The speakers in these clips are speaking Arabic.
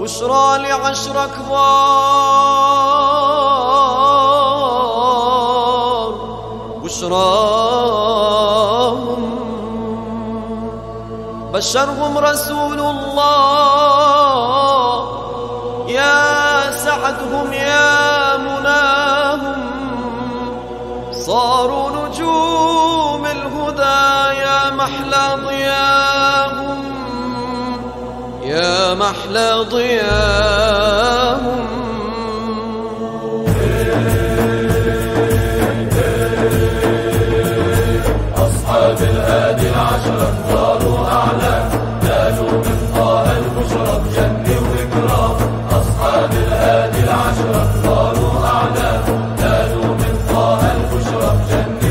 بشرى لعشر كبار بشراهم بشرهم رسول الله يا سعدهم يا مناهم صاروا نجوم الهدى يا محلى ضياهم يا محلى ضياهم أصحاب الهادي العشرة صاروا أعلى نالوا من طه البشرى بجن وإكرام أصحاب الهادي العشرة صاروا أعلى نالوا من طه البشرى بجن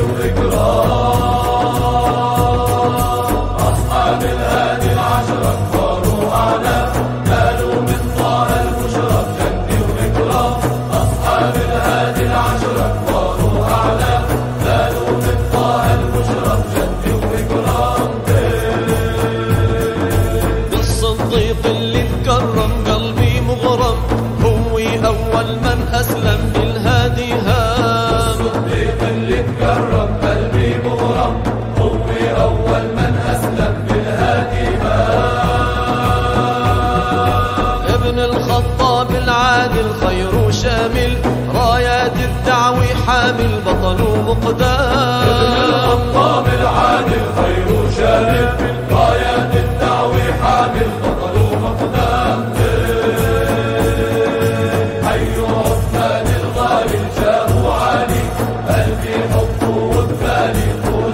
وإكرام أصحاب الهادي العشرة صاروا أعلى نالوا من طه البشرى بجن وإكرام أصحاب الهادي العشرة صاروا أعلى نالوا من طه البشرى بجن وإكرام بالصديق اللي تكرم قلبي مغرم هو أول من أسلم بالهادي هام الصديق اللي تكرم قلبي مغرم هو أول من أسلم بالهادي هام ابن الخطاب العادل خير شامل رايات الدعوة حامل بطل ومقدام ابن الخطاب العادل خير شامل رايات الدعوة حامل بطل ومقدام حي عثمان الغالي جاه عالي قلبي حبه وبالي طول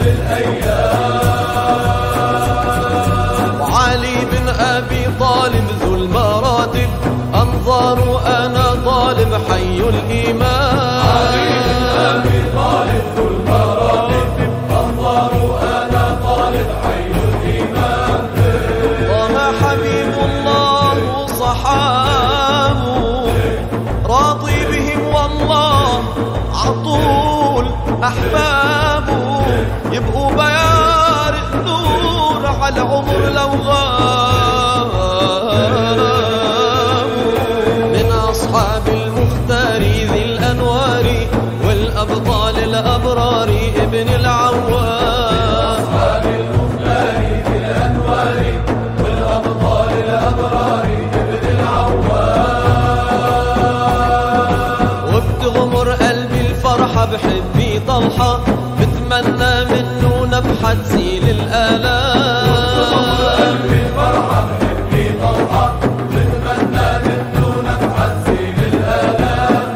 الأيام وعلي بن أبي طالب ذو المراتب أنظار أنا طالب حي الإيمان علي بن أبي طالب ذو المراتب أنظار أنا طالب حي الإيمان طه حبيب الله وصحابه راضي بهم والله عطول أحبابه يبقوا بيارق نور على العمر لو غابوا من أصحاب المختار ذي الأنوار والأبطال الأبرار ابن العوام أصحاب المختار في الأنوار والأبطال الأبرار ابن العوام وبتغمر قلبي الفرحة بحبي طلحة بتمنى منه نفحة تزيل الآلام قلبي فرحة بحبي طلحة بتمنى منه نفحة تزيل الآلام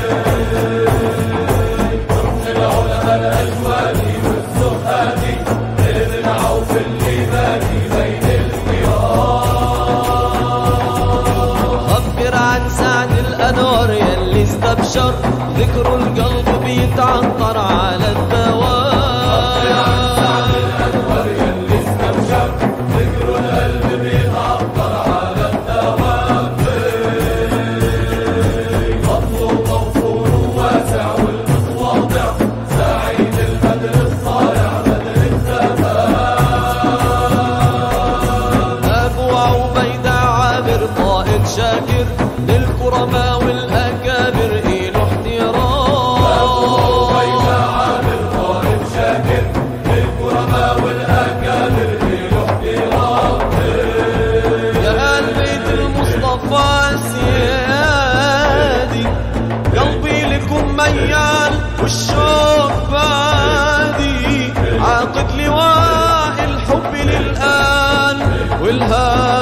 رمز العلماء الأجواني والزهادي ابن عوف الليباني بين الخيار خبر عن سعد الأنوار يلي استبشر ذكر القلب بيتعنطر على الدوام سعد الأنور يلي استبشر ذكر القلب بيتعطر على الدوام فضله موفور وواسع والمتواضع سعيد البدر الطالع بدر التمام أبو عبيدة عابر طائر شاكر للكرماء والأكابر إله احترام عامر طالب شاكر للكرماء والأكابر له احترام يا آل بيت المصطفى سيادي قلبي لكم ميال والشوق بادي عاقد لواء الحب للآن والهادي